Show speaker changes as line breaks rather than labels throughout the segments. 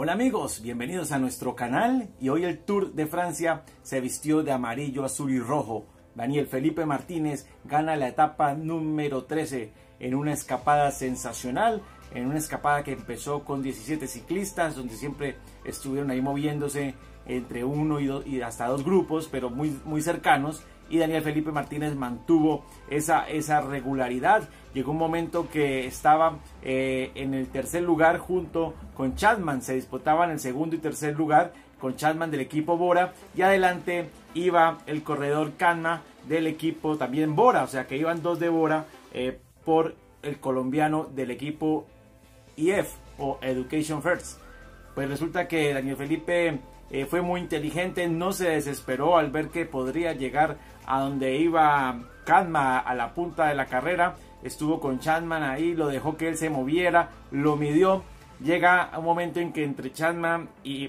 Hola amigos, bienvenidos a nuestro canal y hoy el Tour de Francia se vistió de amarillo, azul y rojo. Daniel Felipe Martínez gana la etapa número 13 en una escapada sensacional, en una escapada que empezó con 17 ciclistas, donde siempre estuvieron ahí moviéndose entre uno y hasta dos grupos, pero muy cercanos. Y Daniel Felipe Martínez mantuvo esa regularidad. Llegó un momento que estaba en el tercer lugar junto con Chadman. Se disputaban el segundo y tercer lugar con Chadman del equipo Bora. Y adelante iba el corredor Canma del equipo también Bora. O sea que iban dos de Bora por el colombiano del equipo EF o Education First. Pues resulta que Daniel Felipe fue muy inteligente, no se desesperó al ver que podría llegar a donde iba Canma a la punta de la carrera. Estuvo con Chadman ahí, lo dejó que él se moviera, lo midió. Llega un momento en que entre Canma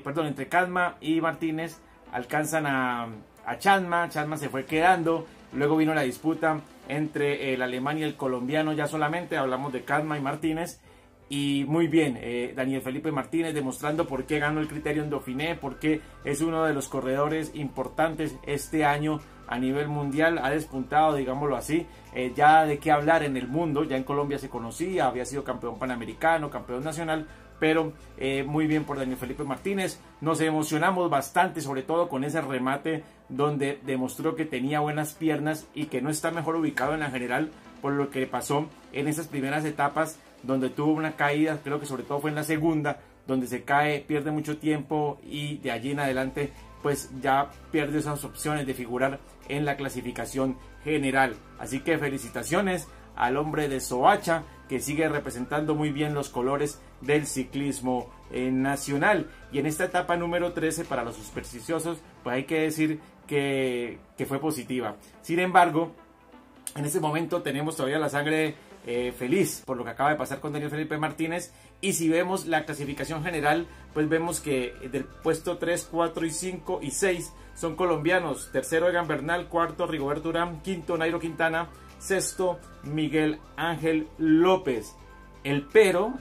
y Martínez alcanzan a Chadman. Chadman se fue quedando. Luego vino la disputa entre el alemán y el colombiano, ya solamente hablamos de Canma y Martínez. Y muy bien, Daniel Felipe Martínez demostrando por qué ganó el Criterium Dauphiné, porque es uno de los corredores importantes este año a nivel mundial, ha despuntado, digámoslo así, ya de qué hablar en el mundo. Ya en Colombia se conocía, había sido campeón panamericano, campeón nacional, pero muy bien por Daniel Felipe Martínez. Nos emocionamos bastante, sobre todo con ese remate donde demostró que tenía buenas piernas y que no está mejor ubicado en la general por lo que pasó en esas primeras etapas, donde tuvo una caída, creo que sobre todo fue en la segunda, donde se cae, pierde mucho tiempo y de allí en adelante pues ya pierde esas opciones de figurar en la clasificación general. Así que felicitaciones al hombre de Soacha, que sigue representando muy bien los colores del ciclismo nacional. Y en esta etapa número 13, para los supersticiosos, pues hay que decir que fue positiva. Sin embargo, en este momento tenemos todavía la sangre feliz por lo que acaba de pasar con Daniel Felipe Martínez. Y si vemos la clasificación general, pues vemos que del puesto 3, 4 y 5 y 6 son colombianos. Tercero Egan Bernal, cuarto Rigoberto Urán, quinto Nairo Quintana, sexto Miguel Ángel López. El pero,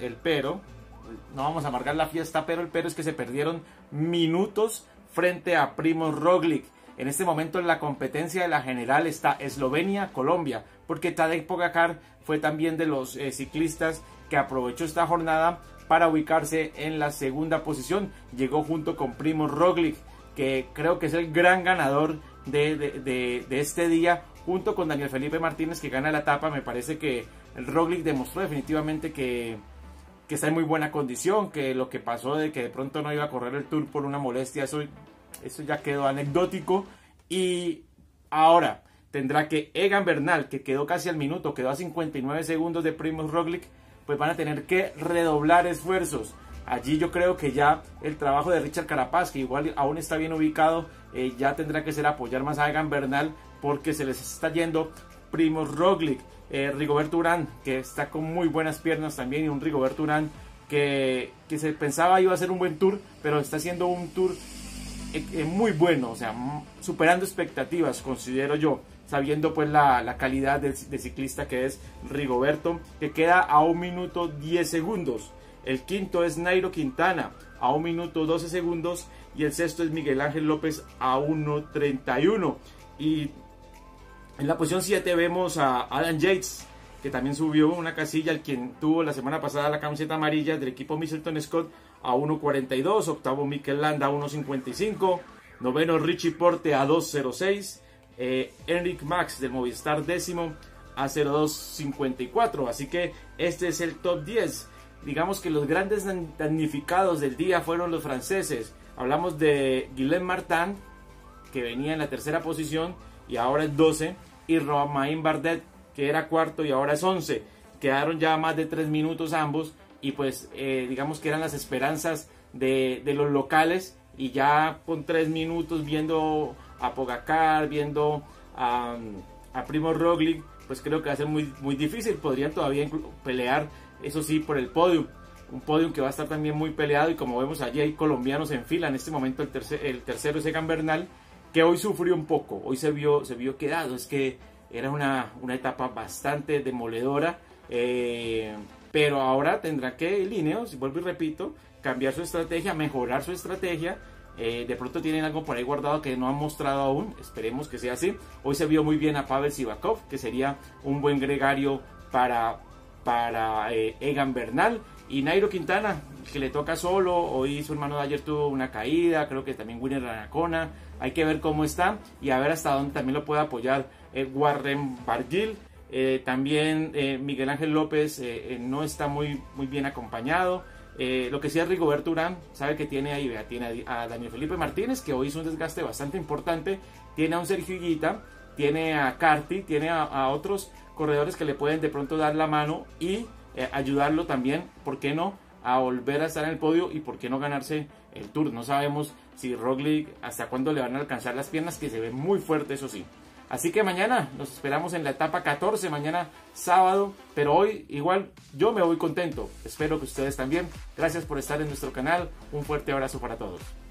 no vamos a amargar la fiesta, pero el pero es que se perdieron minutos frente a Primož Roglič. En este momento en la competencia de la general está Eslovenia, Colombia, porque Tadej Pogačar fue también de los ciclistas que aprovechó esta jornada para ubicarse en la segunda posición. Llegó junto con Primož Roglič, que creo que es el gran ganador de este día, junto con Daniel Felipe Martínez, que gana la etapa. Me parece que el Roglič demostró definitivamente que está en muy buena condición, que lo que pasó de que de pronto no iba a correr el Tour por una molestia, eso ya quedó anecdótico. Y ahora tendrá que Egan Bernal, que quedó casi al minuto, quedó a 59 segundos de Primož Roglič, pues van a tener que redoblar esfuerzos. Allí yo creo que ya el trabajo de Richard Carapaz, que igual aún está bien ubicado, ya tendrá que ser apoyar más a Egan Bernal, porque se les está yendo Primož Roglič. Rigoberto Urán, que está con muy buenas piernas también, y un Rigoberto Urán que se pensaba iba a ser un buen Tour, pero está haciendo un Tour muy bueno, o sea, superando expectativas, considero yo, sabiendo pues la calidad de ciclista que es Rigoberto, que queda a 1 minuto 10 segundos. El quinto es Nairo Quintana a 1 minuto 12 segundos y el sexto es Miguel Ángel López a 1:31. Y en la posición 7 vemos a Adam Yates, que también subió una casilla, el quien tuvo la semana pasada la camiseta amarilla del equipo Mitchelton Scott a 1:42, octavo Mikel Landa a 1:55, noveno Richie Porte a 2:06, Enric Max del Movistar décimo a 0:254. Así que este es el top 10. Digamos que los grandes damnificados del día fueron los franceses. Hablamos de Guillaume Martin, que venía en la tercera posición y ahora es 12, y Romain Bardet, que era cuarto y ahora es 11. Quedaron ya más de 3 minutos ambos, y pues digamos que eran las esperanzas de los locales, y ya con 3 minutos viendo a Pogačar, viendo a Primož Roglič, pues creo que va a ser muy difícil. Podrían todavía pelear, eso sí, por el podium, un podium que va a estar también muy peleado, y como vemos allí hay colombianos en fila. En este momento el tercero es Egan Bernal, que hoy sufrió un poco, hoy se vio quedado. Es que era una etapa bastante demoledora, pero ahora tendrá que Ineos, vuelvo y repito, cambiar su estrategia, mejorar su estrategia. De pronto tienen algo por ahí guardado que no han mostrado aún, esperemos que sea así. Hoy se vio muy bien a Pavel Sivakov, que sería un buen gregario para Egan Bernal. Y Nairo Quintana, que le toca solo, hoy su hermano de ayer tuvo una caída, creo que también Winner Anacona, hay que ver cómo está y a ver hasta dónde también lo puede apoyar Warren Barguil. También Miguel Ángel López no está muy bien acompañado. Lo que sí es Rigoberto Urán, sabe que tiene ahí, tiene a Daniel Felipe Martínez, que hoy hizo un desgaste bastante importante, tiene a un Sergio Higuita, tiene a Carty, tiene a otros corredores que le pueden de pronto dar la mano y ayudarlo también, ¿por qué no?, a volver a estar en el podio y por qué no ganarse el Tour. No sabemos si Roglic hasta cuándo le van a alcanzar las piernas, que se ve muy fuerte, eso sí. Así que mañana nos esperamos en la etapa 14, mañana sábado, pero hoy igual yo me voy contento, espero que ustedes también. Gracias por estar en nuestro canal, un fuerte abrazo para todos.